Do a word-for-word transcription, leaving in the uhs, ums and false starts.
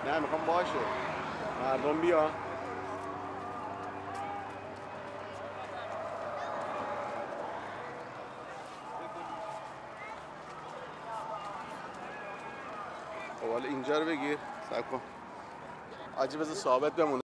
نه میخوام باشه مردم بیا. خب حالا اینجا رو بگیر. صبر کن. آجی بذار ثابت بمونه.